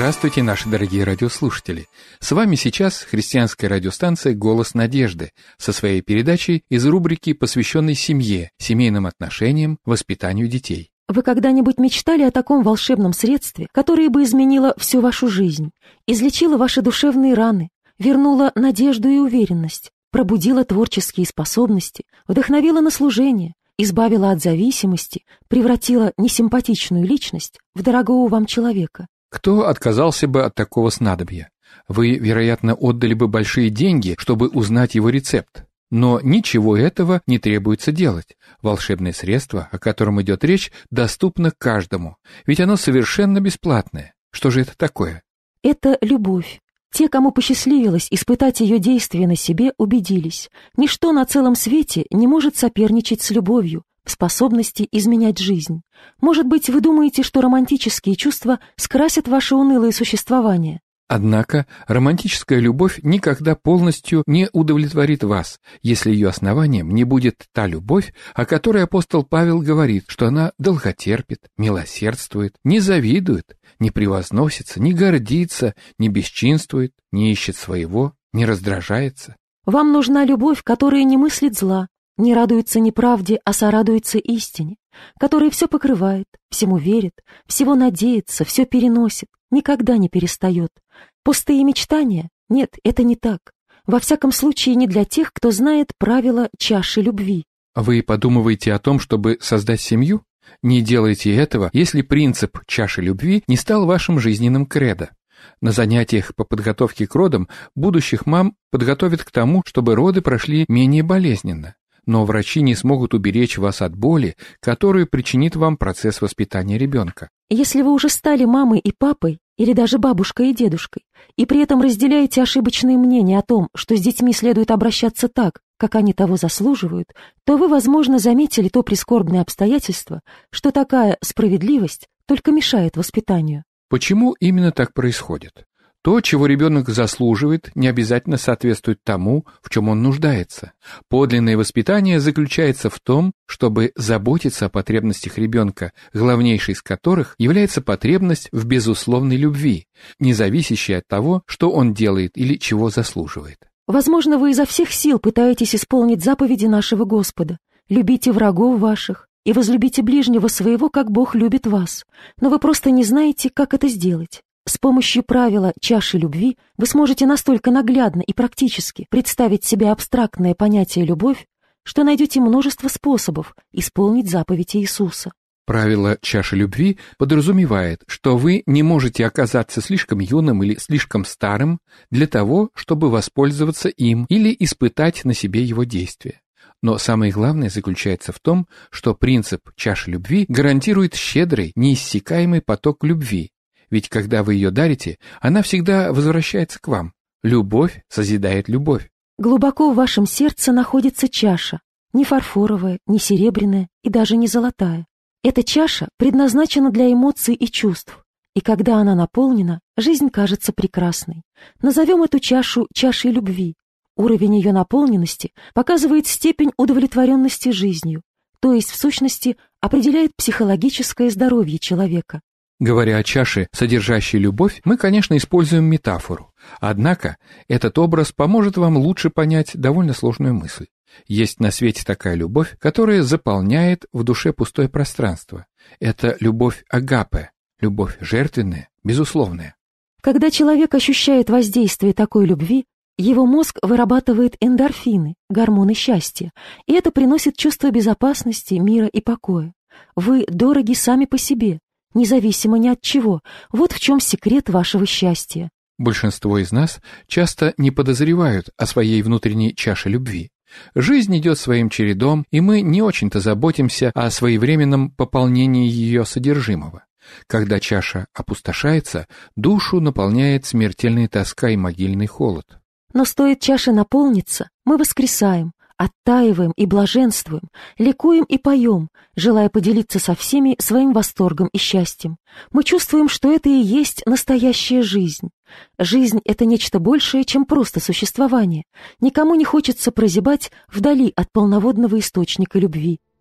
Здравствуйте, наши дорогие радиослушатели! С вами сейчас христианская радиостанция «Голос надежды» со своей передачей из рубрики, посвященной семье, семейным отношениям, воспитанию детей. Вы когда-нибудь мечтали о таком волшебном средстве, которое бы изменило всю вашу жизнь, излечило ваши душевные раны, вернуло надежду и уверенность, пробудило творческие способности, вдохновило на служение, избавило от зависимости, превратило несимпатичную личность в дорогого вам человека? Кто отказался бы от такого снадобья? Вы, вероятно, отдали бы большие деньги, чтобы узнать его рецепт. Но ничего этого не требуется делать. Волшебное средство, о котором идет речь, доступно каждому, ведь оно совершенно бесплатное. Что же это такое? Это любовь. Те, кому посчастливилось испытать ее действие на себе, убедились. Ничто на целом свете не может соперничать с любовью в способности изменять жизнь. Может быть, вы думаете, что романтические чувства скрасят ваше унылое существование? Однако романтическая любовь никогда полностью не удовлетворит вас, если ее основанием не будет та любовь, о которой апостол Павел говорит, что она долготерпит, милосердствует, не завидует, не превозносится, не гордится, не бесчинствует, не ищет своего, не раздражается. Вам нужна любовь, которая не мыслит зла, не радуется неправде, а сорадуется истине, которая все покрывает, всему верит, всего надеется, все переносит, никогда не перестает. Пустые мечтания? Нет, это не так. Во всяком случае, не для тех, кто знает правила чаши любви. Вы подумываете о том, чтобы создать семью? Не делайте этого, если принцип чаши любви не стал вашим жизненным кредо. На занятиях по подготовке к родам будущих мам подготовят к тому, чтобы роды прошли менее болезненно. Но врачи не смогут уберечь вас от боли, которую причинит вам процесс воспитания ребенка. Если вы уже стали мамой и папой, или даже бабушкой и дедушкой, и при этом разделяете ошибочные мнения о том, что с детьми следует обращаться так, как они того заслуживают, то вы, возможно, заметили то прискорбное обстоятельство, что такая справедливость только мешает воспитанию. Почему именно так происходит? То, чего ребенок заслуживает, не обязательно соответствует тому, в чем он нуждается. Подлинное воспитание заключается в том, чтобы заботиться о потребностях ребенка, главнейшей из которых является потребность в безусловной любви, не зависящей от того, что он делает или чего заслуживает. Возможно, вы изо всех сил пытаетесь исполнить заповеди нашего Господа. Любите врагов ваших и возлюбите ближнего своего, как Бог любит вас. Но вы просто не знаете, как это сделать. С помощью правила чаши любви вы сможете настолько наглядно и практически представить себе абстрактное понятие «любовь», что найдете множество способов исполнить заповедь Иисуса. Правило чаши любви подразумевает, что вы не можете оказаться слишком юным или слишком старым для того, чтобы воспользоваться им или испытать на себе его действия. Но самое главное заключается в том, что принцип чаши любви гарантирует щедрый, неиссякаемый поток любви. Ведь когда вы ее дарите, она всегда возвращается к вам. Любовь созидает любовь. Глубоко в вашем сердце находится чаша, не фарфоровая, не серебряная и даже не золотая. Эта чаша предназначена для эмоций и чувств, и когда она наполнена, жизнь кажется прекрасной. Назовем эту чашу чашей любви. Уровень ее наполненности показывает степень удовлетворенности жизнью, то есть, в сущности, определяет психологическое здоровье человека. Говоря о чаше, содержащей любовь, мы, конечно, используем метафору. Однако этот образ поможет вам лучше понять довольно сложную мысль. Есть на свете такая любовь, которая заполняет в душе пустое пространство. Это любовь агапе, любовь жертвенная, безусловная. Когда человек ощущает воздействие такой любви, его мозг вырабатывает эндорфины, гормоны счастья, и это приносит чувство безопасности, мира и покоя. Вы дороги сами по себе, независимо ни от чего. Вот в чем секрет вашего счастья. Большинство из нас часто не подозревают о своей внутренней чаше любви. Жизнь идет своим чередом, и мы не очень-то заботимся о своевременном пополнении ее содержимого. Когда чаша опустошается, душу наполняет смертельная тоска и могильный холод. Но стоит чаше наполниться, мы воскресаем, оттаиваем и блаженствуем, ликуем и поем, желая поделиться со всеми своим восторгом и счастьем. Мы чувствуем, что это и есть настоящая жизнь. Жизнь — это нечто большее, чем просто существование. Никому не хочется прозябать вдали от полноводного источника любви.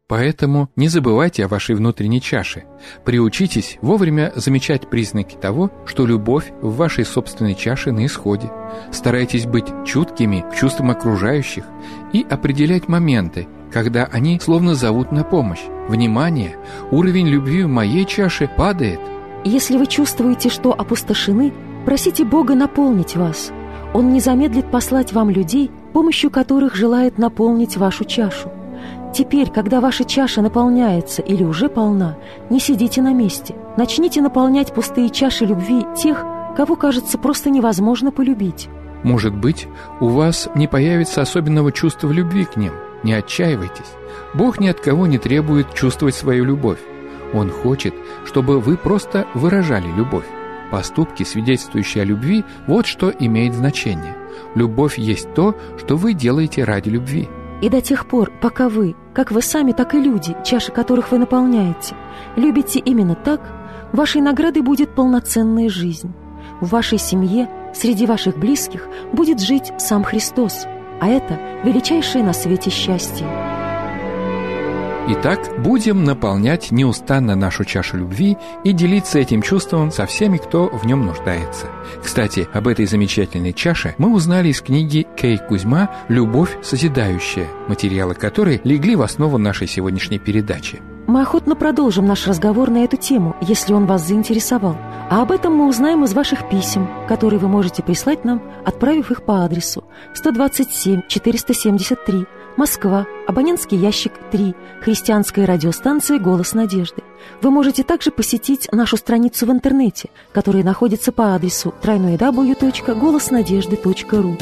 Поэтому не забывайте о вашей внутренней чаше. Приучитесь вовремя замечать признаки того, что любовь в вашей собственной чаше на исходе. Старайтесь быть чуткими к чувствам окружающих и определять моменты, когда они словно зовут на помощь. Внимание! Уровень любви в моей чаше падает. Если вы чувствуете, что опустошены, просите Бога наполнить вас. Он не замедлит послать вам людей, помощью которых желает наполнить вашу чашу. Теперь, когда ваша чаша наполняется или уже полна, не сидите на месте. Начните наполнять пустые чаши любви тех, кого, кажется, просто невозможно полюбить. Может быть, у вас не появится особенного чувства любви к ним. Не отчаивайтесь. Бог ни от кого не требует чувствовать свою любовь. Он хочет, чтобы вы просто выражали любовь. Поступки, свидетельствующие о любви, вот что имеет значение. Любовь есть то, что вы делаете ради любви. И до тех пор, пока вы, как вы сами, так и люди, чаши которых вы наполняете, любите именно так, вашей наградой будет полноценная жизнь. В вашей семье, среди ваших близких будет жить сам Христос, а это величайшее на свете счастье. Итак, будем наполнять неустанно нашу чашу любви и делиться этим чувством со всеми, кто в нем нуждается. Кстати, об этой замечательной чаше мы узнали из книги Кей Кузьма «Любовь созидающая», материалы которой легли в основу нашей сегодняшней передачи. Мы охотно продолжим наш разговор на эту тему, если он вас заинтересовал. А об этом мы узнаем из ваших писем, которые вы можете прислать нам, отправив их по адресу 127 473, Москва, абонентский ящик 3, христианская радиостанция «Голос надежды». Вы можете также посетить нашу страницу в интернете, которая находится по адресу www.голоснадежды.ру.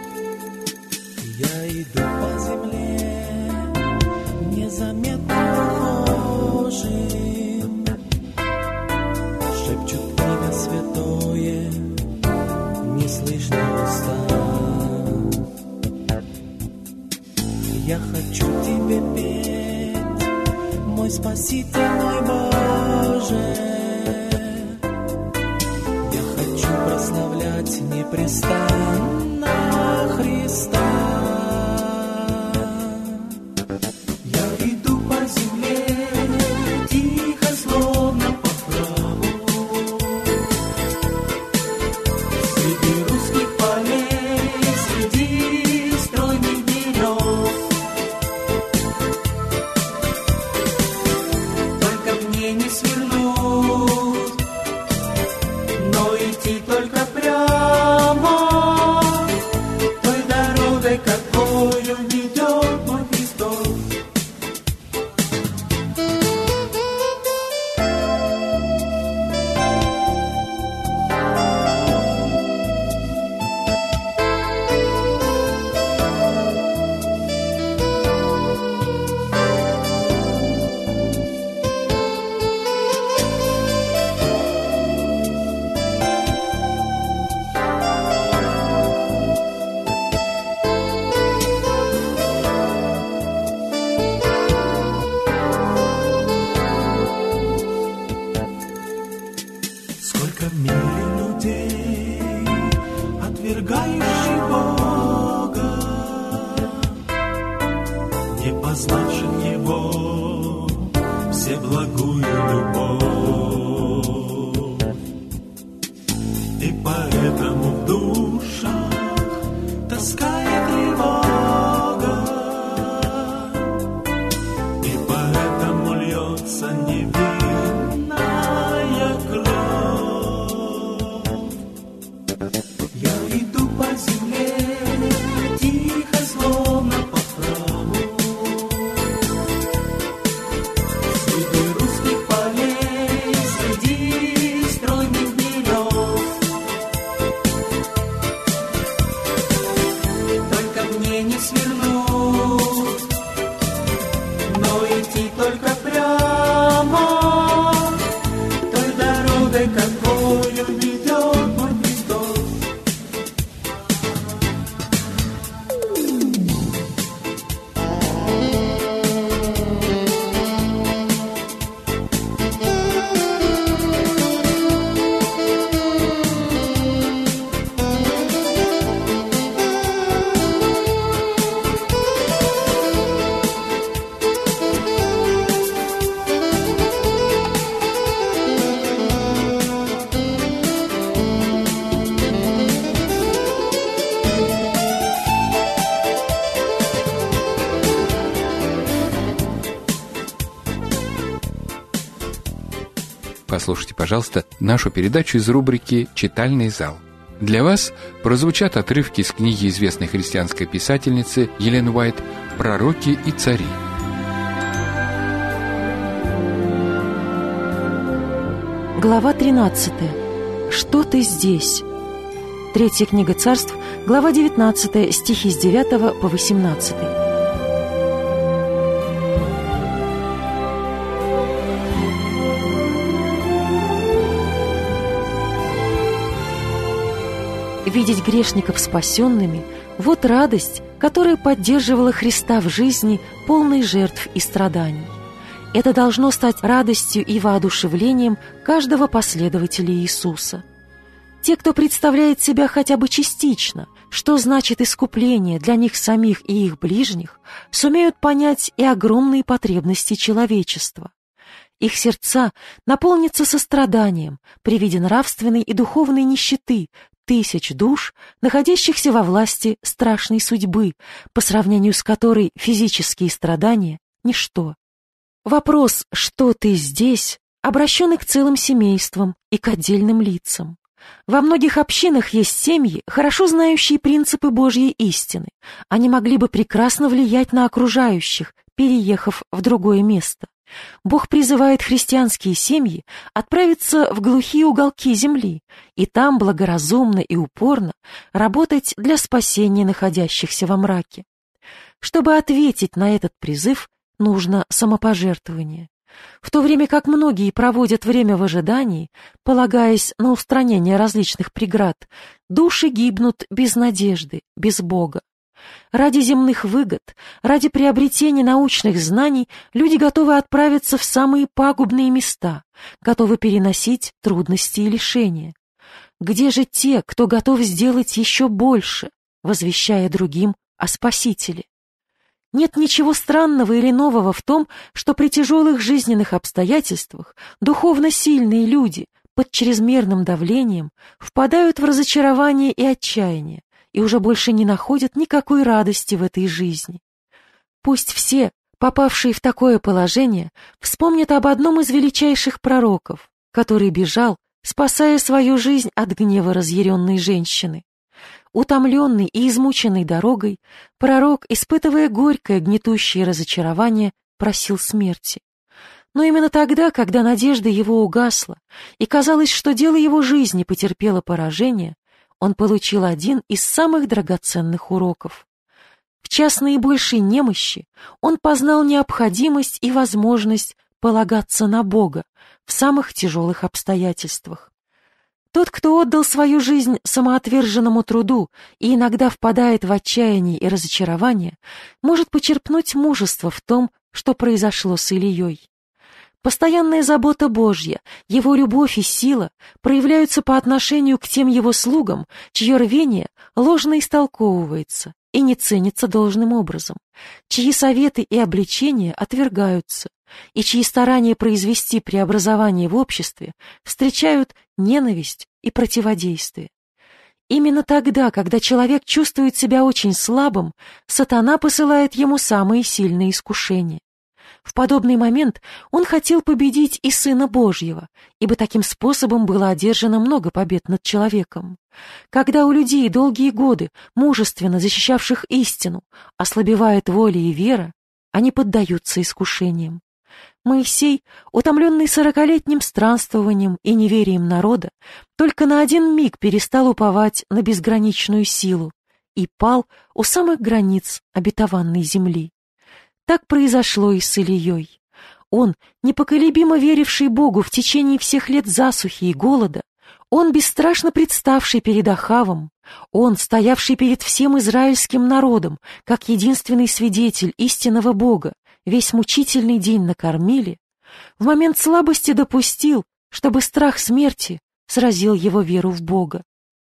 Я иду по земле, незаметно прохожим, шепчут имя святое, не слышно уста. Я хочу тебе петь, мой Спаситель, мой Боже. Я хочу прославлять непрестанно Христа. Я иду по земле, тихо, словно по праву, среди русских полей, среди стройных берез. Только мне не свернуть, но идти только прямо той дорогой, которую ведет мой Христос. Сколько в мире людей, отвергающих Бога, не познавших Его, всеблагую любовь. И поэтому в душах тоска и тревога, и поэтому льется невинная кровь. Я иду по земле, тихо, словно по праву, среди русских полей, среди стройных берез. послушайте, пожалуйста, нашу передачу из рубрики «Читальный зал». Для вас прозвучат отрывки из книги известной христианской писательницы Елен Уайт «Пророки и цари». Глава 13. Что ты здесь? Третья книга Царств, глава 19, стихи с 9 по 18. Видеть грешников спасенными – вот радость, которая поддерживала Христа в жизни, полной жертв и страданий. Это должно стать радостью и воодушевлением каждого последователя Иисуса. Те, кто представляет себя хотя бы частично, что значит искупление для них самих и их ближних, сумеют понять и огромные потребности человечества. Их сердца наполнятся состраданием при виде нравственной и духовной нищеты тысяч душ, находящихся во власти страшной судьбы, по сравнению с которой физические страдания – ничто. Вопрос «что ты здесь?» обращен и к целым семействам, и к отдельным лицам. Во многих общинах есть семьи, хорошо знающие принципы Божьей истины. Они могли бы прекрасно влиять на окружающих, переехав в другое место. Бог призывает христианские семьи отправиться в глухие уголки земли и там благоразумно и упорно работать для спасения находящихся во мраке. Чтобы ответить на этот призыв, нужно самопожертвование. В то время как многие проводят время в ожидании, полагаясь на устранение различных преград, души гибнут без надежды, без Бога. Ради земных выгод, ради приобретения научных знаний люди готовы отправиться в самые пагубные места, готовы переносить трудности и лишения. Где же те, кто готов сделать еще больше, возвещая другим о Спасителе? Нет ничего странного или нового в том, что при тяжелых жизненных обстоятельствах духовно сильные люди под чрезмерным давлением впадают в разочарование и отчаяние и уже больше не находят никакой радости в этой жизни. Пусть все, попавшие в такое положение, вспомнят об одном из величайших пророков, который бежал, спасая свою жизнь от гнева разъяренной женщины. Утомленный и измученный дорогой, пророк, испытывая горькое гнетущее разочарование, просил смерти. Но именно тогда, когда надежда его угасла, и казалось, что дело его жизни потерпело поражение, он получил один из самых драгоценных уроков. В час наибольшей немощи он познал необходимость и возможность полагаться на Бога в самых тяжелых обстоятельствах. Тот, кто отдал свою жизнь самоотверженному труду и иногда впадает в отчаяние и разочарование, может почерпнуть мужество в том, что произошло с Илией. Постоянная забота Божья, его любовь и сила проявляются по отношению к тем его слугам, чье рвение ложно истолковывается и не ценится должным образом, чьи советы и обличения отвергаются, и чьи старания произвести преобразование в обществе встречают ненависть и противодействие. Именно тогда, когда человек чувствует себя очень слабым, сатана посылает ему самые сильные искушения. В подобный момент он хотел победить и Сына Божьего, ибо таким способом было одержано много побед над человеком. Когда у людей долгие годы, мужественно защищавших истину, ослабевает воля и вера, они поддаются искушениям. Моисей, утомленный 40-летним странствованием и неверием народа, только на один миг перестал уповать на безграничную силу и пал у самых границ обетованной земли. Так произошло и с Илией. Он, непоколебимо веривший Богу в течение всех лет засухи и голода, он, бесстрашно представший перед Ахавом, он, стоявший перед всем израильским народом, как единственный свидетель истинного Бога, весь мучительный день накормили, в момент слабости допустил, чтобы страх смерти сразил его веру в Бога.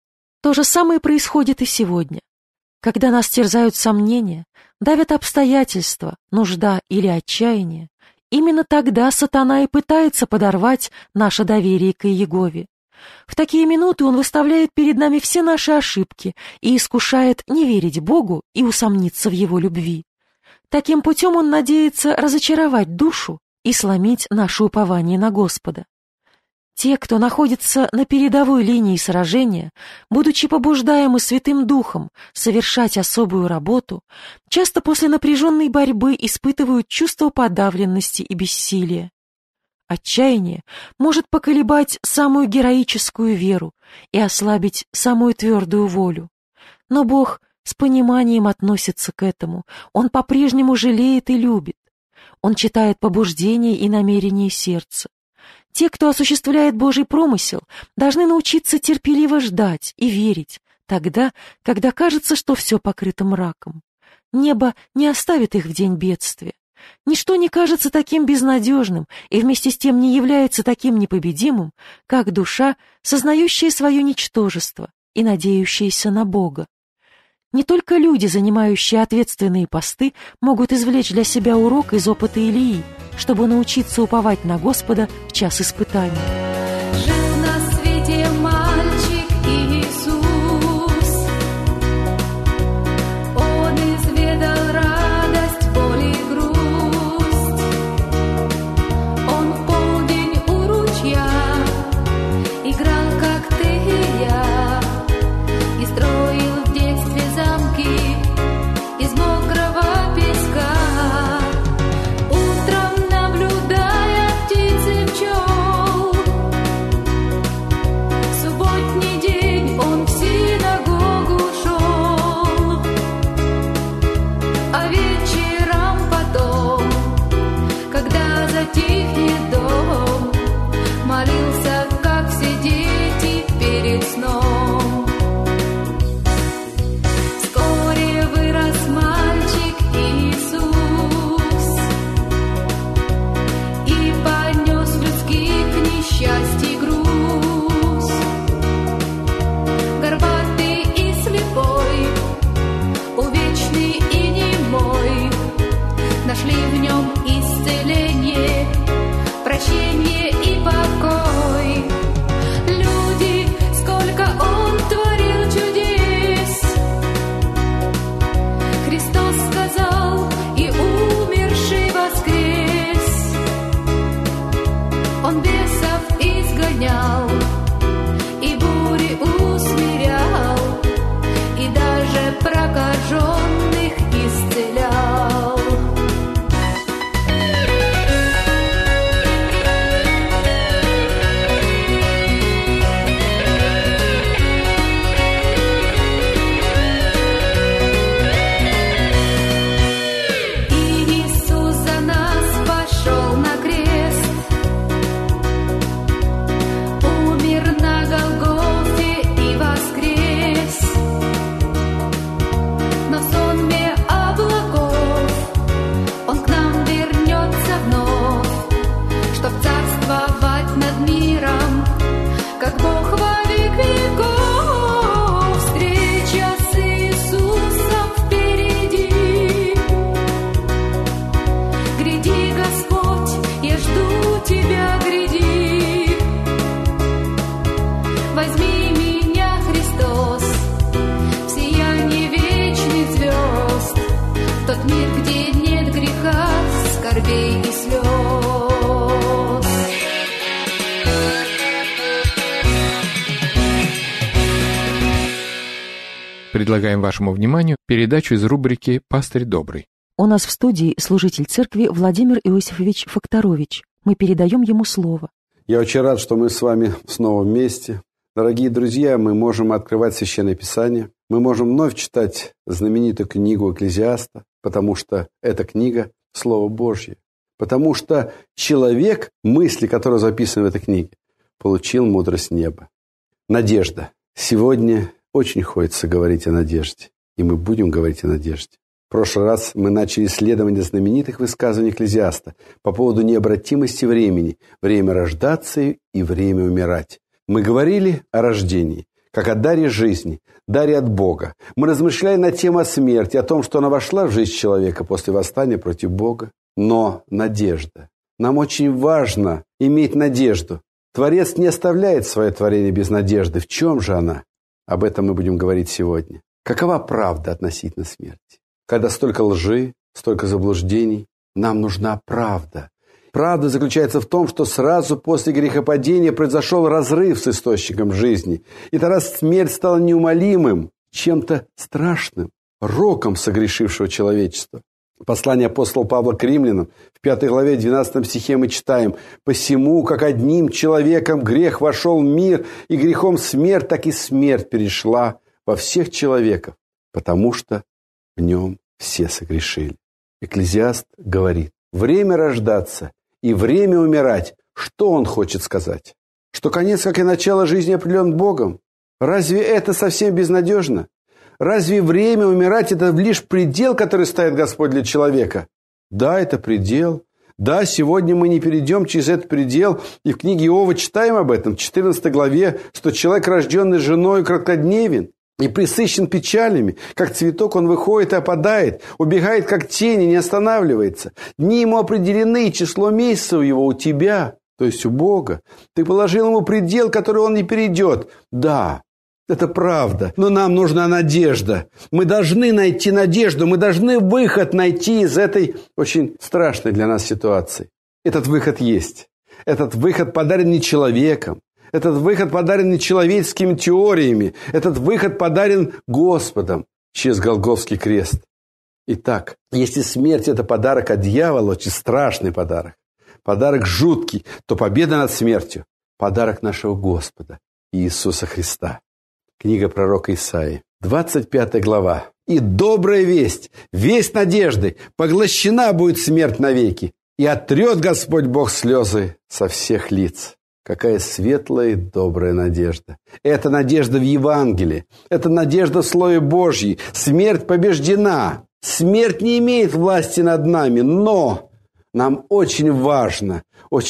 То же самое происходит и сегодня. Когда нас терзают сомнения, давят обстоятельства, нужда или отчаяние, именно тогда сатана и пытается подорвать наше доверие к Иегове. В такие минуты он выставляет перед нами все наши ошибки и искушает не верить Богу и усомниться в Его любви. Таким путем он надеется разочаровать душу и сломить наше упование на Господа. Те, кто находится на передовой линии сражения, будучи побуждаемы Святым Духом совершать особую работу, часто после напряженной борьбы испытывают чувство подавленности и бессилия. Отчаяние может поколебать самую героическую веру и ослабить самую твердую волю. Но Бог с пониманием относится к этому. Он по-прежнему жалеет и любит. Он читает побуждения и намерения сердца. Те, кто осуществляет Божий промысел, должны научиться терпеливо ждать и верить тогда, когда кажется, что все покрыто мраком. Небо не оставит их в день бедствия. Ничто не кажется таким безнадежным и вместе с тем не является таким непобедимым, как душа, сознающая свое ничтожество и надеющаяся на Бога. Не только люди, занимающие ответственные посты, могут извлечь для себя урок из опыта Илии, чтобы научиться уповать на Господа в час испытаний. Жил на свете мальчик Иисус. Он изведал радость, боль и грусть. Он в полдень у ручья играл, как ты и я, и строил в детстве замки из мокрого песка. Утром, наблюдая птиц и пчел, в субботний день он в синагогу шел. А вечером потом, когда затихнет дом, молился, как все дети перед сном. Вскоре вырос мальчик Иисус и понес людских несчастий груз. Горбатый и слепой, увечный и немой, нашли в нем исцеление, прощение и покой. Люди, сколько он творил чудес, Христос сказал, и умерший воскрес. Он бесов изгонял, и бури усмирял, и даже прокаженных исцелял. Иисус за нас пошел на крест, умер на Голгофе и воскрес. Но в сонме облаков Он к нам вернется вновь, чтоб царствовать над миром, как Бог во век веков. Встреча с Иисусом впереди. Гряди, Господь, я жду Тебя, гряди. Возьми меня, Христос, в сияние вечных звезд, в тот мир, где нет греха, скорбей и слез. Предлагаем вашему вниманию передачу из рубрики «Пастырь добрый». У нас в студии служитель церкви Владимир Иосифович Факторович. Мы передаем ему слово. Я очень рад, что мы с вами снова вместе. Дорогие друзья, мы можем открывать Священное Писание. Мы можем вновь читать знаменитую книгу Экклезиаста, потому что эта книга – Слово Божье. Потому что человек, мысли, которые записаны в этой книге, получил мудрость неба. Надежда. Сегодня очень хочется говорить о надежде, и мы будем говорить о надежде. В прошлый раз мы начали исследование знаменитых высказываний Экклезиаста по поводу необратимости времени, время рождаться и время умирать. Мы говорили о рождении, как о даре жизни, даре от Бога. Мы размышляли на тему смерти, о том, что она вошла в жизнь человека после восстания против Бога. Но надежда. Нам очень важно иметь надежду. Творец не оставляет свое творение без надежды. В чем же она? Об этом мы будем говорить сегодня. Какова правда относительно смерти? Когда столько лжи, столько заблуждений, нам нужна правда. Правда заключается в том, что сразу после грехопадения произошел разрыв с источником жизни. И тогда смерть стала неумолимым, чем-то страшным, роком согрешившего человечества. Послание апостола Павла к римлянам в 5 главе 12 стихе мы читаем: «Посему, как одним человеком грех вошел в мир, и грехом смерть, так и смерть перешла во всех человеков, потому что в нем все согрешили». Экклезиаст говорит: время рождаться и время умирать. Что он хочет сказать? Что конец, как и начало жизни, определен Богом? Разве это совсем безнадежно? Разве время умирать – это лишь предел, который ставит Господь для человека? Да, это предел. Да, сегодня мы не перейдем через этот предел. И в книге Иова читаем об этом, в 14 главе, что человек, рожденный женой, краткодневен и пресыщен печалями. Как цветок он выходит и опадает, убегает, как тень, и не останавливается. Дни ему определены, и число месяцев его у тебя, то есть у Бога. Ты положил ему предел, который он не перейдет. Да, это правда, но нам нужна надежда. Мы должны найти надежду, мы должны выход найти из этой очень страшной для нас ситуации. Этот выход есть. Этот выход подарен не человеком. Этот выход подарен не человеческими теориями. Этот выход подарен Господом через Голгофский крест. Итак, если смерть – это подарок от дьявола, очень страшный подарок, подарок жуткий, то победа над смертью – подарок нашего Господа Иисуса Христа. Книга пророка Исаии, 25 глава. «И добрая весть, весть надежды, поглощена будет смерть навеки, и отрет Господь Бог слезы со всех лиц». Какая светлая и добрая надежда. Это надежда в Евангелии. Это надежда в Слове Божьем. Смерть побеждена. Смерть не имеет власти над нами, но нам очень важно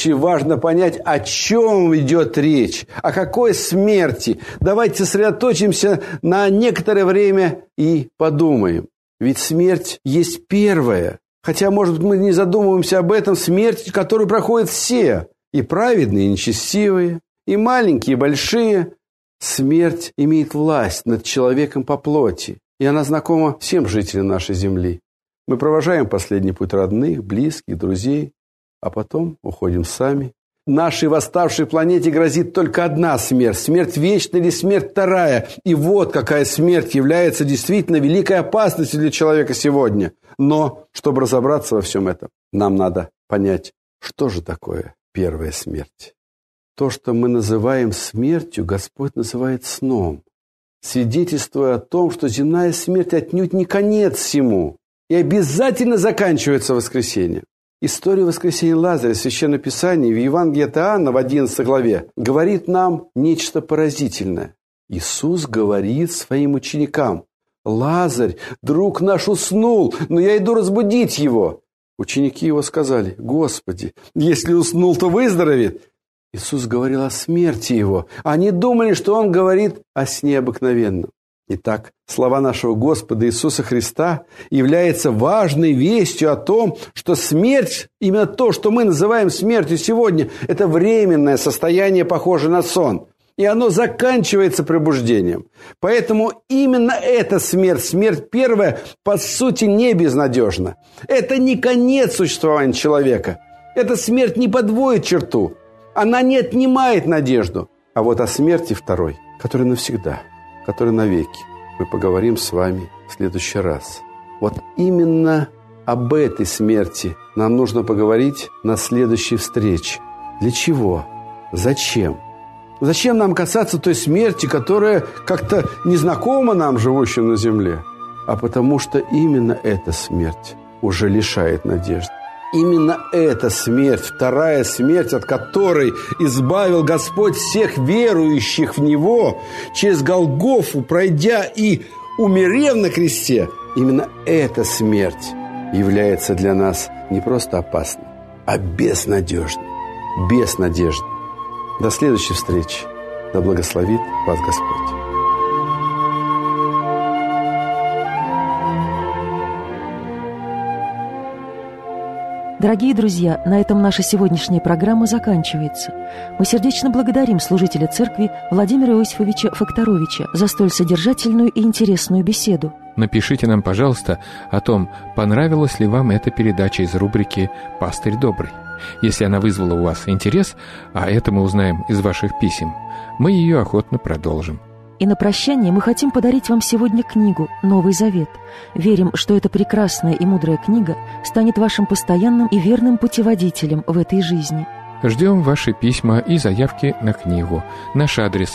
понять, о чем идет речь, о какой смерти. Давайте сосредоточимся на некоторое время и подумаем. Ведь смерть есть первая. Хотя, может быть, мы не задумываемся об этом. Смерть, которую проходят все. И праведные, и нечестивые, и маленькие, и большие. Смерть имеет власть над человеком по плоти. И она знакома всем жителям нашей земли. Мы провожаем последний путь родных, близких, друзей, а потом уходим сами. Нашей восставшей планете грозит только одна смерть. Смерть вечная или смерть вторая. И вот какая смерть является действительно великой опасностью для человека сегодня. Но, чтобы разобраться во всем этом, нам надо понять, что же такое первая смерть. То, что мы называем смертью, Господь называет сном, свидетельствуя о том, что земная смерть отнюдь не конец всему и обязательно заканчивается воскресением. История воскресения Лазаря в Священном Писании в Евангелии от Иоанна в 11 главе говорит нам нечто поразительное. Иисус говорит своим ученикам: «Лазарь, друг наш, уснул, но я иду разбудить его». Ученики его сказали: «Господи, если уснул, то выздоровеет». Иисус говорил о смерти его. Они думали, что он говорит о сне обыкновенном. Итак, слова нашего Господа Иисуса Христа являются важной вестью о том, что смерть, именно то, что мы называем смертью сегодня, это временное состояние, похожее на сон. И оно заканчивается пробуждением. Поэтому именно эта смерть, смерть первая, по сути, не безнадежна. Это не конец существования человека. Эта смерть не подводит черту. Она не отнимает надежду. А вот о смерти второй, которая навсегда, которая навеки, мы поговорим с вами в следующий раз. Вот именно об этой смерти нам нужно поговорить на следующей встрече. Для чего? Зачем? Зачем нам касаться той смерти, которая как-то незнакома нам, живущим на земле? А потому что именно эта смерть уже лишает надежды. Именно эта смерть, вторая смерть, от которой избавил Господь всех верующих в Него, через Голгофу пройдя и умерев на кресте, именно эта смерть является для нас не просто опасной, а безнадежной. Безнадежной. До следующей встречи. Да благословит вас Господь. Дорогие друзья, на этом наша сегодняшняя программа заканчивается. Мы сердечно благодарим служителя церкви Владимира Иосифовича Факторовича за столь содержательную и интересную беседу. Напишите нам, пожалуйста, о том, понравилась ли вам эта передача из рубрики «Пастырь добрый». Если она вызвала у вас интерес, а это мы узнаем из ваших писем, мы ее охотно продолжим. И на прощание мы хотим подарить вам сегодня книгу «Новый Завет». Верим, что эта прекрасная и мудрая книга станет вашим постоянным и верным путеводителем в этой жизни. Ждем ваши письма и заявки на книгу. Наш адрес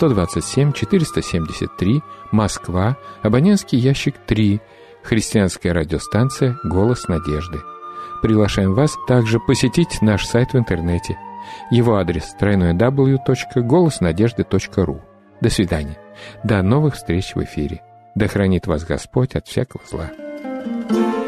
127-473, Москва, абонентский ящик 3, христианская радиостанция «Голос надежды». Приглашаем вас также посетить наш сайт в интернете. Его адрес www.голоснадежды.ру. До свидания. До новых встреч в эфире. Да хранит вас Господь от всякого зла.